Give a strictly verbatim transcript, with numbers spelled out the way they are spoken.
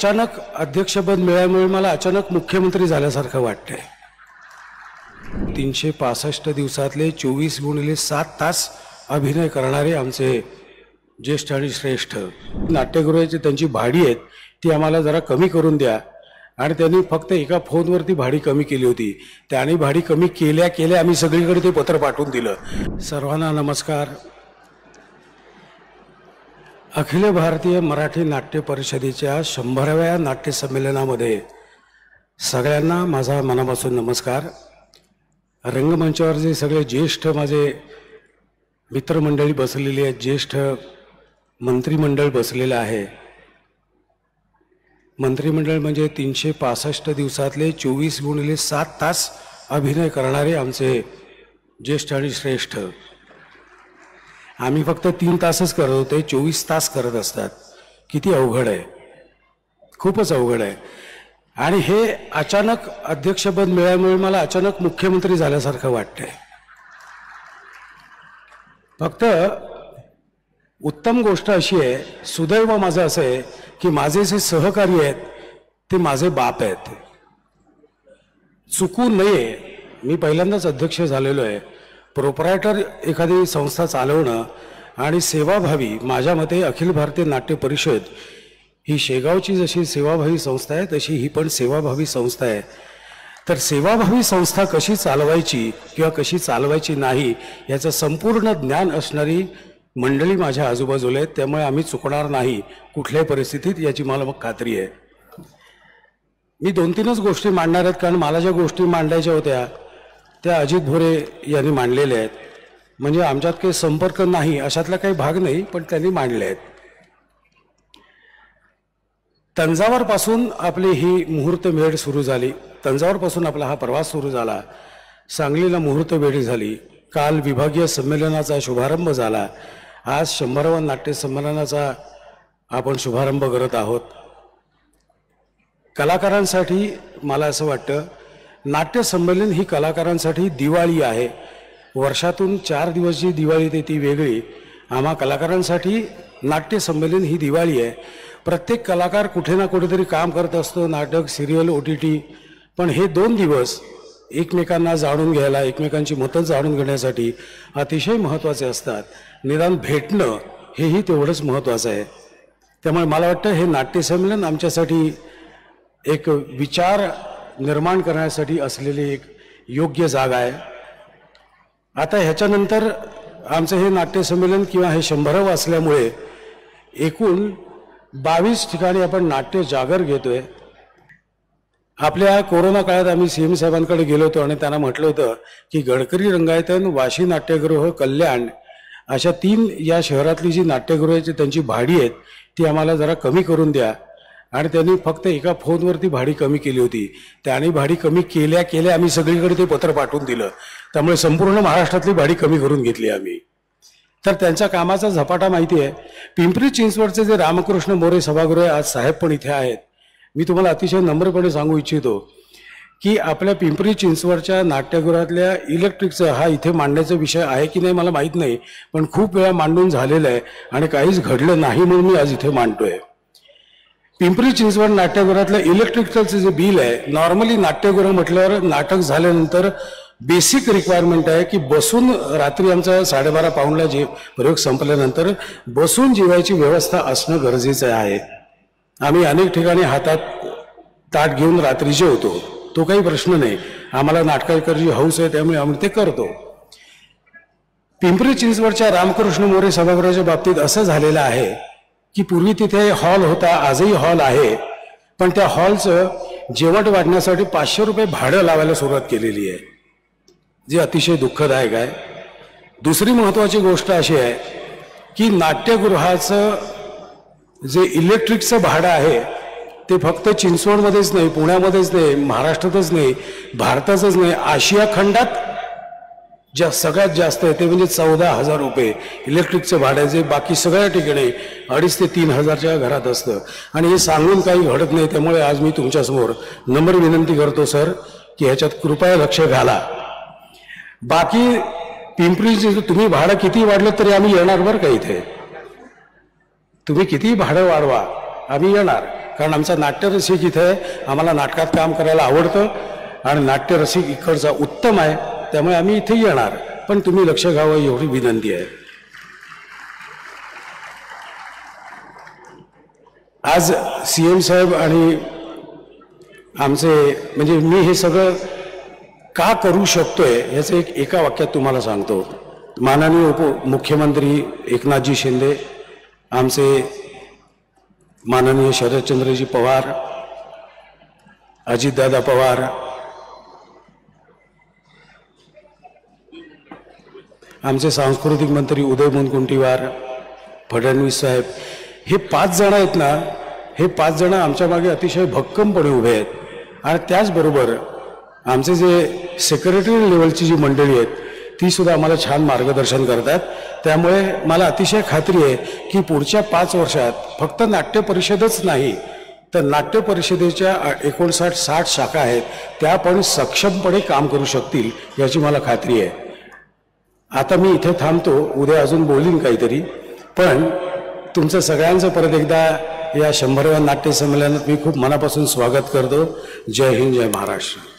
अचानक अध्यक्षपद मिळाल्यामुळे मला अचानक मुख्यमंत्री झाल्यासारखं वाटतंय। तीनशे पासष्ट दिवसातले चोवीस गुणिले सात तास अभिनय करणारे आमचे ज्येष्ठ आणि श्रेष्ठ नाट्यगृहाची त्यांची भाडी आहेत ती आम्हाला जरा कमी करून द्या। आणि त्यांनी फक्त एका फोनवरती भाडी कमी केली होती, त्याने भाडी कमी केल्या केल्या आम्ही सगळीकडे ते पत्र पाठवून दिलं। सर्वांना नमस्कार। अखिल भारतीय मराठी नाट्य परिषदेच्या शंभराव्या नाट्य संमेलनामध्ये सगळ्यांना माझा मनापासून नमस्कार। रंगमंचावर जे सगळे ज्येष्ठ माझे मित्रमंडळी बसलेली आहेत, ज्येष्ठ मंत्रिमंडळ बसलेलं आहे। मंत्रिमंडळ म्हणजे तीनशे पासष्ट दिवसातले चोवीस गुणिले सात तास अभिनय करणारे आमचे ज्येष्ठ आणि श्रेष्ठ। आम्ही फक्त तीन तासच करत होते, चोवीस तास करत असतात। किती अवघड आहे, खूपच अवघड आहे। आणि हे अचानक अध्यक्षपद मिळाल्यामुळे मला अचानक मुख्यमंत्री झाल्यासारखं वाटतंय। फक्त उत्तम गोष्ट अशी आहे, सुदैव माझं असं आहे की माझे जे सहकारी आहेत ते माझे बाप आहेत। चुकू नये, मी पहिल्यांदाच अध्यक्ष झालेलो आहे। प्रोप्रायटर एखादी संस्था चालवणं आणि सेवाभावी, माझ्या मते अखिल भारतीय नाट्य परिषद ही शेगावची जशी सेवाभावी संस्था आहे तशी ही पण सेवाभावी संस्था आहे। तर सेवाभावी संस्था कशी चालवायची किंवा कशी चालवायची नाही याचं संपूर्ण ज्ञान असणारी मंडळी माझ्या आजूबाजूला आहेत, त्यामुळे आम्ही चुकणार नाही कुठल्याही परिस्थितीत, याची मला मग खात्री आहे। मी दोन तीनच गोष्टी मांडणार आहेत, कारण मला ज्या गोष्टी मांडायच्या होत्या त्या अजित भोरे यांनी मांडलेल्या आहेत। म्हणजे आमच्यात काही संपर्क नाही अशातला काही भाग नाही, पण त्यांनी मांडले आहेत। तंजावरपासून आपली ही मुहूर्तमेढ सुरू झाली, तंजावरपासून आपला हा प्रवास सुरू झाला। सांगलीला मुहूर्तमेढ झाली, काल विभागीय संमेलनाचा शुभारंभ झाला, आज शंभराव्या नाट्य संमेलनाचा आपण शुभारंभ करत आहोत। कलाकारांसाठी मला असं वाटतं नाट्य संमेलन ही कलाकारांसाठी दिवाळी आहे। वर्षातून चार दिवस जी दिवाळी येते ती वेगळी, आम्हा कलाकारांसाठी नाट्य संमेलन ही दिवाळी आहे। प्रत्येक कलाकार कुठे ना कुठेतरी काम करत असतो, नाटक, सिरियल, ओ टी टी, पण हे दोन दिवस एकमेकांना जाणून घ्यायला, एकमेकांची मतं जाणून घेण्यासाठी अतिशय महत्त्वाचे असतात। निदान भेटणं हेही तेवढंच महत्त्वाचं आहे। त्यामुळे मला वाटतं हे नाट्यसंमेलन आमच्यासाठी एक विचार निर्माण करण्यासाठी असलेली एक योग्य जागा आहे। आता ह्याच्यानंतर आमचं हे नाट्यसंमेलन किंवा हे शंभरावं असल्यामुळे एकूण बावीस ठिकाणी आपण नाट्य जागर घेतोय। आपल्या कोरोना काळात आम्ही सी एम साहेबांकडे गेलो होतो आणि त्यांना म्हटलं होतं की गडकरी रंगायतन, वाशी नाट्यगृह, कल्याण अशा तीन या शहरातली जी नाट्यगृहाची त्यांची भाडी आहेत ती आम्हाला जरा कमी करून द्या। आणि त्यांनी फक्त एका फोनवरती भाडी कमी केली होती, त्याने भाडी कमी केल्या केल्या आम्ही सगळीकडे ते पत्र पाठवून दिलं। त्यामुळे संपूर्ण महाराष्ट्रातली भाडी कमी करून घेतली आम्ही। तर त्यांच्या कामाचा झपाटा माहिती आहे। पिंपरी चिंचवडचे जे रामकृष्ण मोरे सभागृह आहे, आज साहेब पण इथे आहेत, मी तुम्हाला अतिशय नम्रपणे सांगू इच्छितो की आपल्या पिंपरी चिंचवडच्या नाट्यगृहातल्या इलेक्ट्रिकचा हा इथे मांडण्याचा विषय आहे की नाही मला माहीत नाही, पण खूप वेळा मांडून झालेला आहे आणि काहीच घडलं नाही म्हणून मी आज इथे मांडतोय। पिंपरी चिंचवड नाट्यगृहातलं इलेक्ट्रिकचं जे बिल आहे, नॉर्मली नाट्यगृह म्हटल्यावर नाटक झाल्यानंतर बेसिक रिक्वायरमेंट आहे की बसून, रात्री आमचा साडेबारा पाऊणला जे प्रयोग संपल्यानंतर बसून जेवायची व्यवस्था असणं गरजेचं आहे। आम्ही अनेक ठिकाणी हातात ताट घेऊन रात्री जेवतो, तो काही प्रश्न नाही, आम्हाला नाटकाची हौस आहे त्यामुळे आम्ही ते करतो। पिंपरी चिंचवडच्या रामकृष्ण मोरे सभागृहाच्या बाबतीत असं झालेलं आहे की पूर्वी तिथे हॉल होता, आजही हॉल आहे, पण त्या हॉलचं जेवण वाढण्यासाठी पाचशे रुपये भाडं लावायला सुरुवात केलेली आहे, जे अतिशय दुःखदायक आहे। दुसरी महत्त्वाची गोष्ट अशी आहे की नाट्यगृहाचं जे इलेक्ट्रिकचं भाडं आहे ते फक्त चिंचवडमध्येच नाही, पुण्यामध्येच नाही, महाराष्ट्रातच नाही, भारतातच नाही, आशिया खंडात ज्या सगळ्यात जास्त आहे ते म्हणजे चौदा हजार रुपये इलेक्ट्रिकचं भाडं, जे बाकी सगळ्या ठिकाणी अडीच ते तीन हजारच्या घरात असतं। आणि हे सांगून काही घडत नाही, त्यामुळे आज मी तुमच्यासमोर नम्र विनंती करतो सर की ह्याच्यात कृपया लक्ष घाला। बाकी पिंपरीचे तुम्ही भाडं किती वाढलं तरी आम्ही येणार बरं का इथे, तुम्ही किती भाडं वाढवा, आम्ही येणार, कारण आमचा नाट्यरसिक इथे आहे, आम्हाला नाटकात काम करायला आवडतं आणि नाट्यरसिक इकडचा उत्तम आहे, त्यामुळे आम्ही इथे येणार. पण तुम्ही लक्ष घ्यावं एवढी विनंती आहे. आज सी एम साहेब आणि आमचे म्हणजे मी हे सगळं का करू शकतोय याचं एक एका वाक्यात तुम्हाला सांगतो. माननीय उपमुख्यमंत्री एकनाथजी शिंदे, आमचे माननीय शरदचंद्रजी पवार, अजितदादा पवार, आमचे सांस्कृतिक मंत्री उदय मुनगंटीवार, फडणवीस साहेब, हे पाच जण आहेत ना, हे पाच जण आमच्या मागे अतिशय भक्कमपणे उभे आहेत. आणि त्याचबरोबर आमचे जे सेक्रेटरी लेवलची जी मंडळी आहेत ती सुद्धा आम्हाला छान मार्गदर्शन करतात. त्यामुळे मला अतिशय खात्री आहे की पुढच्या पाच वर्षात फक्त नाट्य परिषदच नाही तर नाट्य परिषदेच्या एकोणसाठ साठ शाखा आहेत त्या पण सक्षमपणे काम करू शकतील याची मला खात्री आहे. आता मी इथे थांबतो, उद्या अजून बोलीन काहीतरी, पण तुमचं सगळ्यांचं परत एकदा या शंभराव्या नाट्य संमेलनात मी खूप मनापासून स्वागत करतो. जय हिंद, जय महाराष्ट्र.